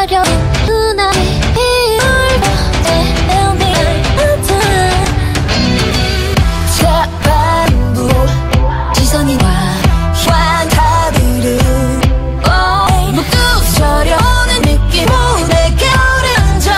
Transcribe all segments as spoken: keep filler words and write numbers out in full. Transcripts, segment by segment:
기다려 눈앞이 울고 내눈을 자반부 시선이 와 환타들은 묵뚝 저려오는 느낌 내게 오른 적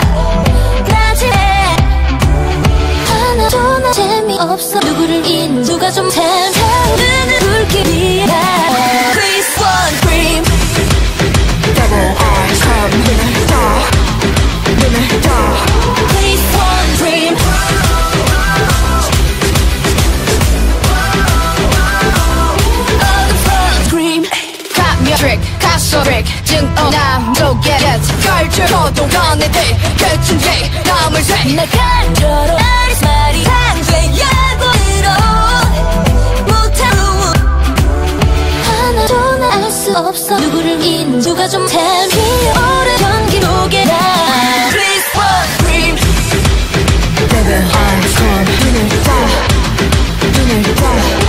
낮에 하나도 나 재미없어 누구를 인 누가 좀 템템 불길이야 Please one cream Double R 참 눈을 떠 눈을 떠 Please one cream 트릭, 가소 트릭, 증오남 도게렛 걸줄 고동건의 들 그춘 제 남을 쇠 날 간절로 아리스 말이 상쇄하고 들어 못하고 하나도 나 알 수 없어 누구를 인 누가 좀 템피 오래 전기 무게라 Please one cream Baby I'm calm 눈을 떠 눈을 떠